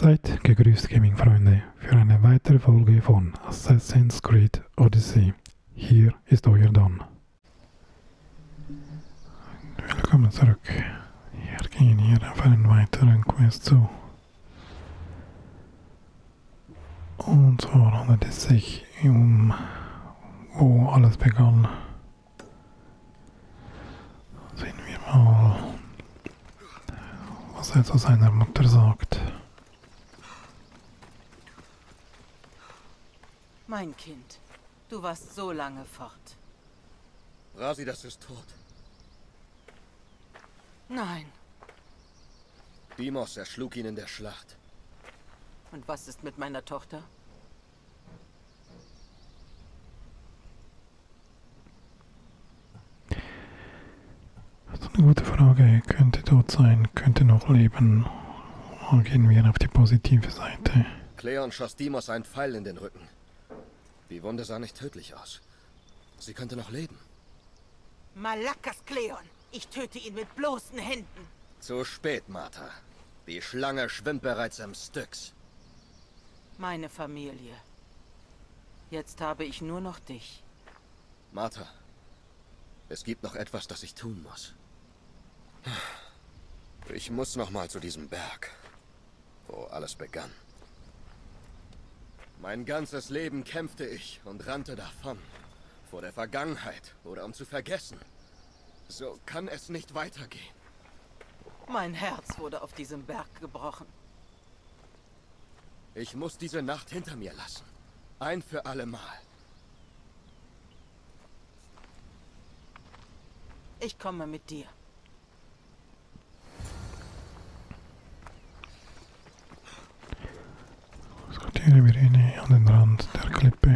Seid gegrüßt, Gaming-Freunde, für eine weitere Folge von Assassin's Creed Odyssey. Hier ist euer Don. Willkommen zurück. Wir gehen hier auf einen weiteren Quest zu. Und zwar handelt es sich um, wo alles begann. Sehen wir mal, was er zu seiner Mutter sagt. Mein Kind, du warst so lange fort. Brasidas ist tot. Nein. Deimos erschlug ihn in der Schlacht. Und was ist mit meiner Tochter? Das ist eine gute Frage. Könnte tot sein, könnte noch leben. Und gehen wir auf die positive Seite. Cleon schoss Deimos einen Pfeil in den Rücken. Die Wunde sah nicht tödlich aus. Sie könnte noch leben. Malakas Cleon! Ich töte ihn mit bloßen Händen. Zu spät, Martha. Die Schlange schwimmt bereits am Styx. Meine Familie. Jetzt habe ich nur noch dich. Martha, es gibt noch etwas, das ich tun muss. Ich muss noch mal zu diesem Berg, wo alles begann. Mein ganzes Leben kämpfte ich und rannte davon. Vor der Vergangenheit oder um zu vergessen. So kann es nicht weitergehen. Mein Herz wurde auf diesem Berg gebrochen. Ich muss diese Nacht hinter mir lassen. Ein für alle Mal. Ich komme mit dir. Skutieren wir ihn an den Rand der Klippe.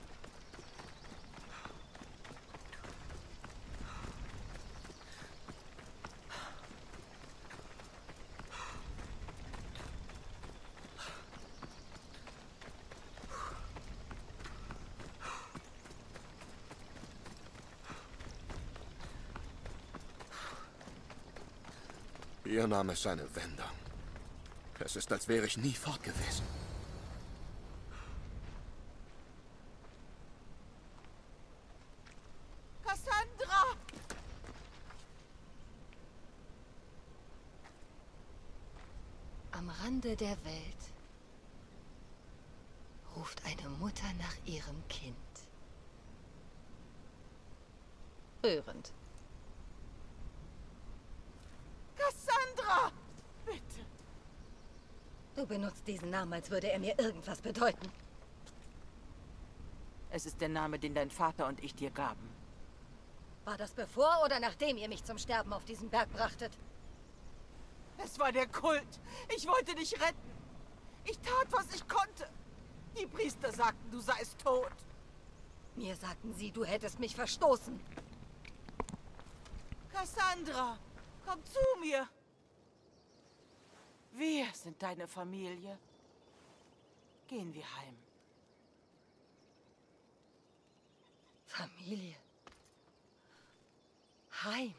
Hier nahm es eine Wendung. Es ist, als wäre ich nie fort gewesen. Cassandra! Am Rande der Welt ruft eine Mutter nach ihrem Kind. Rührend. Cassandra! Bitte! Du benutzt diesen Namen, als würde er mir irgendwas bedeuten. Es ist der Name, den dein Vater und ich dir gaben. War das bevor oder nachdem ihr mich zum Sterben auf diesen Berg brachtet? Es war der Kult. Ich wollte dich retten. Ich tat, was ich konnte. Die Priester sagten, du seist tot. Mir sagten sie, du hättest mich verstoßen. Cassandra, komm zu mir. Wir sind deine Familie. Gehen wir heim. Familie. Heim.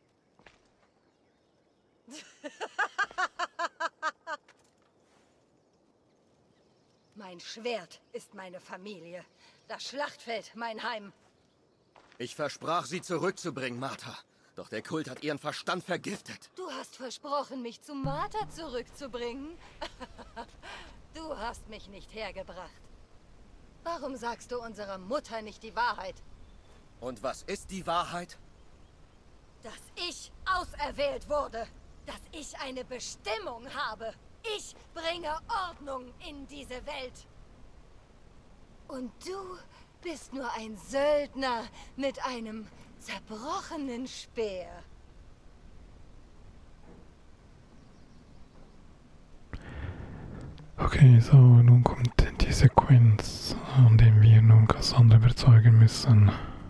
Mein Schwert ist meine Familie. Das Schlachtfeld mein Heim. Ich versprach, sie zurückzubringen, Martha. Doch der Kult hat ihren Verstand vergiftet. Du hast versprochen, mich zu Martha zurückzubringen. Du hast mich nicht hergebracht. Warum sagst du unserer Mutter nicht die Wahrheit? Und was ist die Wahrheit? Dass ich auserwählt wurde. Dass ich eine Bestimmung habe. Ich bringe Ordnung in diese Welt. Und du bist nur ein Söldner mit einem zerbrochenen Speer. Okay, so, nun kommt die Sequenz, an der wir nun Cassandra überzeugen müssen.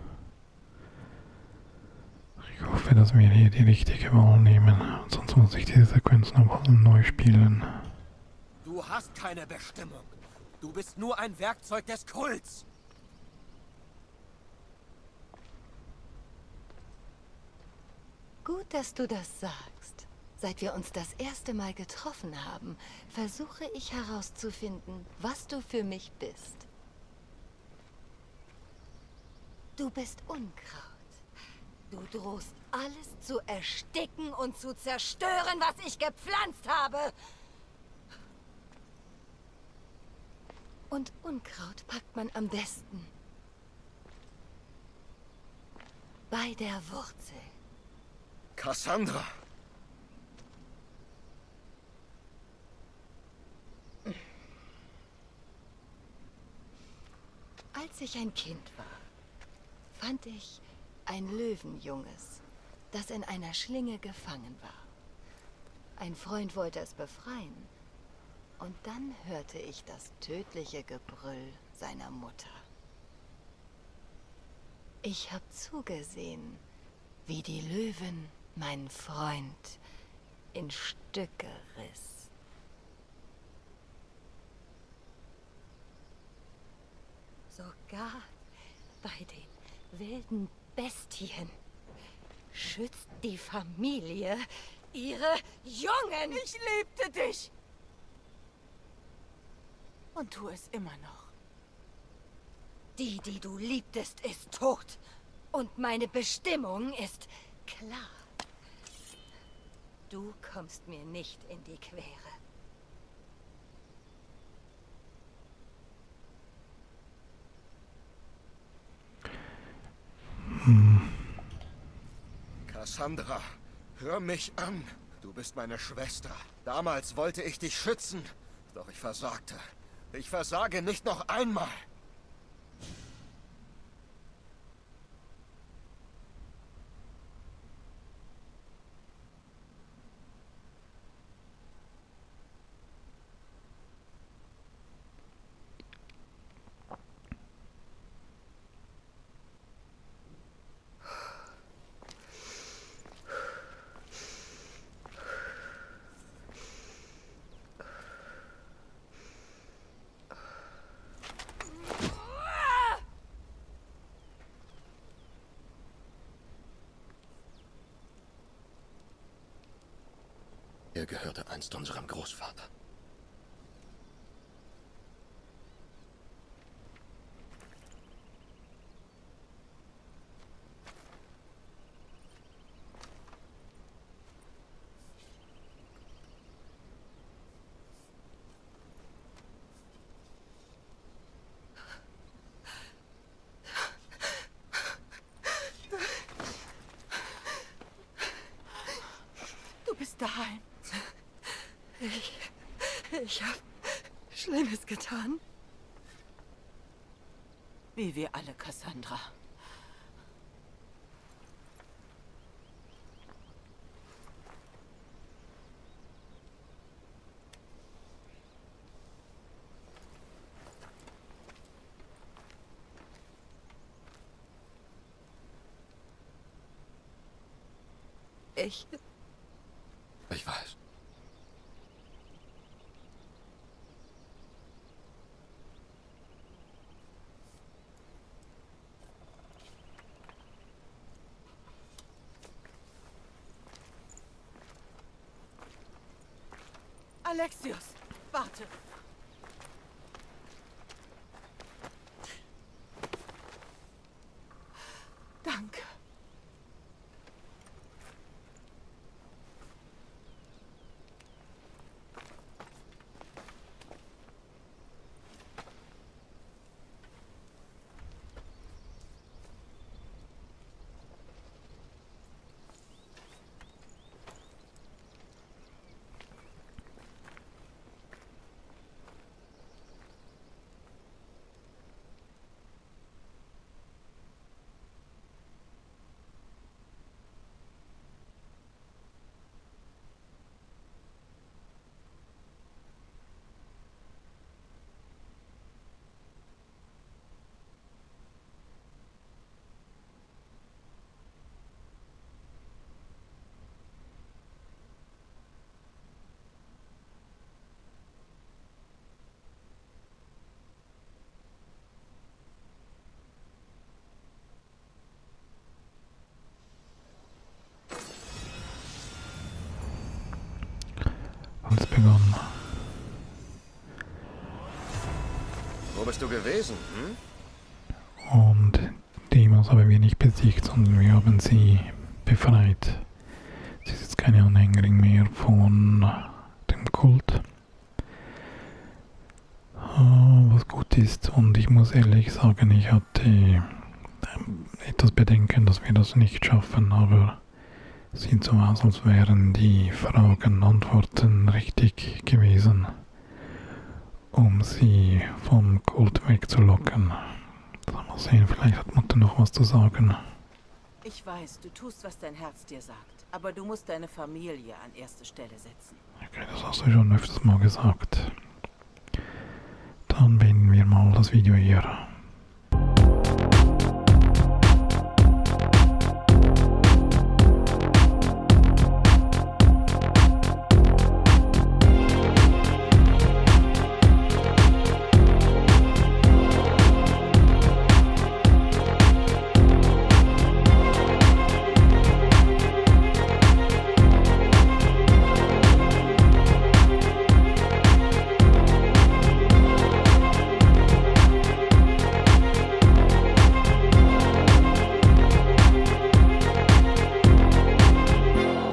Ich hoffe, dass wir hier die richtige Wahl nehmen, sonst muss ich diese Sequenz nochmal neu spielen. Du hast keine Bestimmung. Du bist nur ein Werkzeug des Kults. Gut, dass du das sagst. Seit wir uns das erste Mal getroffen haben, versuche ich herauszufinden, was du für mich bist. Du bist Unkraut. Du drohst alles zu ersticken und zu zerstören, was ich gepflanzt habe. Und Unkraut packt man am besten bei der Wurzel. Cassandra! Als ich ein Kind war, fand ich ein Löwenjunges, das in einer Schlinge gefangen war. Ein Freund wollte es befreien. Und dann hörte ich das tödliche Gebrüll seiner Mutter. Ich habe zugesehen, wie die Löwin meinen Freund in Stücke riss. Sogar bei den wilden Bestien schützt die Familie ihre Jungen. Ich liebte dich! Und tu es immer noch. Die du liebtest, ist tot. Und meine Bestimmung ist klar. Du kommst mir nicht in die Quere. Cassandra, hör mich an. Du bist meine Schwester. Damals wollte ich dich schützen, doch ich versagte. Ich versage nicht noch einmal. Er gehörte einst unserem Großvater. Du bist daheim. Ich habe Schlimmes getan. Wie wir alle, Cassandra. Ich weiß. Alexios, warte. Danke. Wo bist du gewesen, Und Demos haben wir nicht besiegt, sondern wir haben sie befreit. Sie ist jetzt keine Anhängerin mehr von dem Kult. Was gut ist, und ich muss ehrlich sagen, ich hatte etwas Bedenken, dass wir das nicht schaffen, aber es sieht so aus, als wären die Fragen, Antworten richtig gewesen, um sie vom Kult wegzulocken. Mal sehen, vielleicht hat Mutter noch was zu sagen. Ich weiß, du tust, was dein Herz dir sagt. Aber du musst deine Familie an erste Stelle setzen. Okay, das hast du schon öfters mal gesagt. Dann beenden wir mal das Video hier.